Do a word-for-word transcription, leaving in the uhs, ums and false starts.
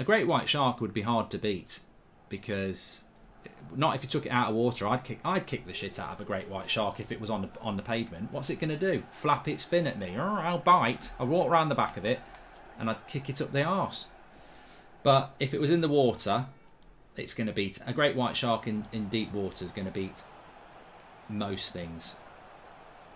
a great white shark would be hard to beat, because not if you took it out of water. I'd kick I'd kick the shit out of a great white shark if it was on the on the pavement. What's it going to do? Flap its fin at me? I'll bite. I'll walk around the back of it and I'd kick it up the arse. But if it was in the water, it's going to beat a great white shark in in deep water is going to beat most things.